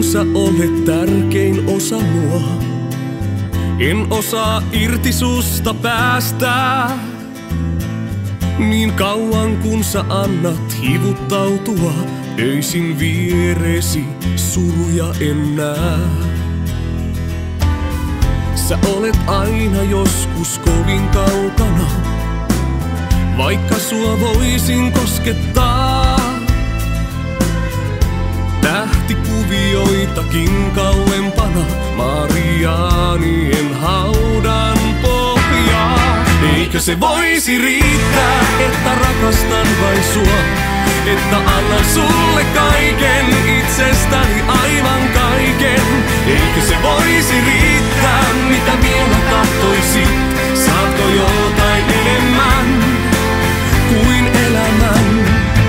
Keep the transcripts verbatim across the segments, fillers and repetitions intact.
sä olet tärkein osa mua. En osaa irti susta päästää. Niin kauan kun sä annat hivuttautua, öisin vieresi suruja en näe. Sä olet aina joskus kovin kaukana, vaikka sua voisin koskettaa. Tähtikuvioitakin kauempana, Marianien haudan pohjaa. Eikö se voisi riittää, että rakastan vain sua, että annan sulle kaiken, itsestäni aivan kaiken. Eikö se voisi riittää, mitä vielä tahtoisit? Saatko jotain enemmän kuin elämän?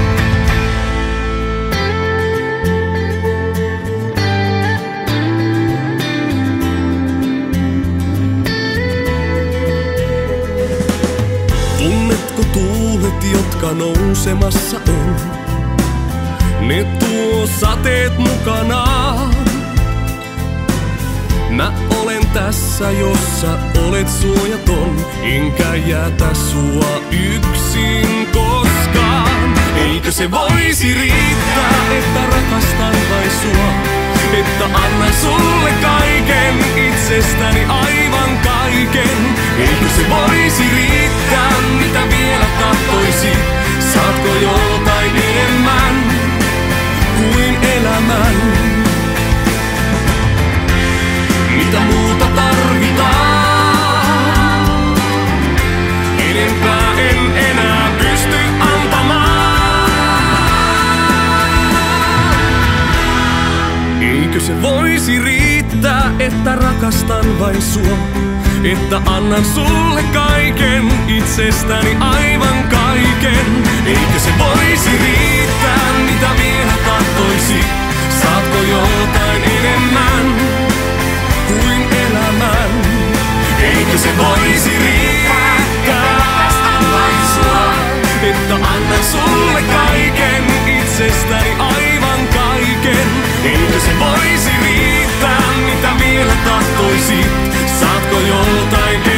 Tunnetko tuulet, jotka nousemassa on? Ne tuo sateet mukanaan. Mä olen tässä, jossa olet suojaton, enkä jätä sua yksin koskaan. Eikö se voisi riittää, että rakastan vain sua, että annan sulle kaiken, itsestäni aivan kaiken. Eikö se voisi riittää, mitä vielä tahtoisit? Saatko jotain enemmän kuin elämän? Mitä muuta tarvitaan? Enempää en enää pysty antamaan. Eikö se voisi riittää, että rakastan vain sua, että annan sulle kaiken, itsestäni aivan kaiken. Eikö se voisi riittää, mitä vielä tahtoisit? Saatko jotain enemmän kuin elämän? Eikö se voisi riittää, vain sua, että annan sulle kaiken, itsestäni aivan kaiken. Eikö se voisi riittää, mitä vielä tahtoisit? Saatko joltain